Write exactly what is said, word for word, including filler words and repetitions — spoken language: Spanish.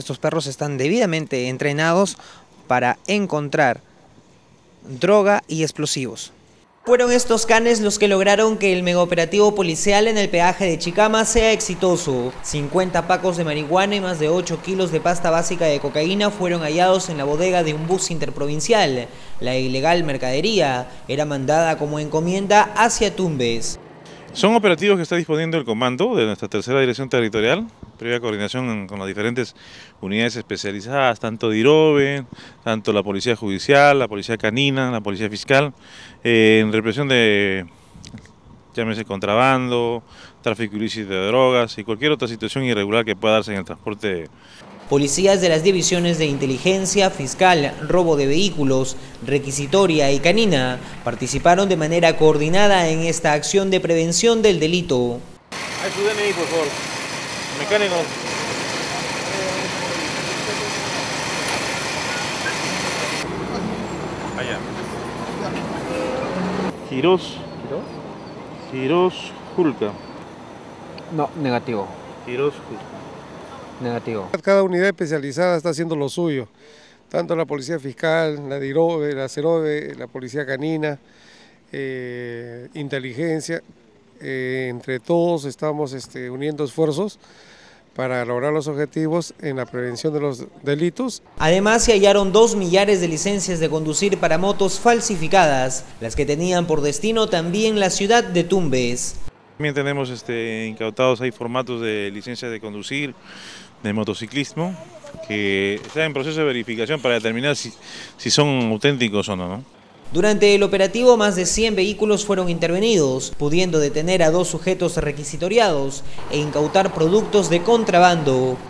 estos perros están debidamente entrenados para encontrar droga y explosivos. Fueron estos canes los que lograron que el megaoperativo policial en el peaje de Chicama sea exitoso. cincuenta pacos de marihuana y más de ocho kilos de pasta básica de cocaína fueron hallados en la bodega de un bus interprovincial. La ilegal mercadería era mandada como encomienda hacia Tumbes. Son operativos que está disponiendo el comando de nuestra tercera dirección territorial, previa coordinación con las diferentes unidades especializadas, tanto de IROBE, tanto la Policía Judicial, la Policía Canina, la Policía Fiscal, eh, en represión de, llámese contrabando, tráfico ilícito de drogas y cualquier otra situación irregular que pueda darse en el transporte. Policías de las divisiones de inteligencia, fiscal, robo de vehículos, requisitoria y canina participaron de manera coordinada en esta acción de prevención del delito. Hay su D N I, por favor. Mecánico. Allá. Quirós. Quirós Julca. No, negativo. Quirós Julca. Negativo. Cada unidad especializada está haciendo lo suyo, tanto la Policía Fiscal, la DIROBE, la CEROBE, la Policía Canina, eh, Inteligencia, eh, entre todos estamos este, uniendo esfuerzos para lograr los objetivos en la prevención de los delitos. Además se hallaron dos millares de licencias de conducir para motos falsificadas, las que tenían por destino también la ciudad de Tumbes. También tenemos este, incautados ahí formatos de licencia de conducir, de motociclismo, que están en proceso de verificación para determinar si, si son auténticos o no, ¿no? Durante el operativo más de cien vehículos fueron intervenidos, pudiendo detener a dos sujetos requisitoriados e incautar productos de contrabando.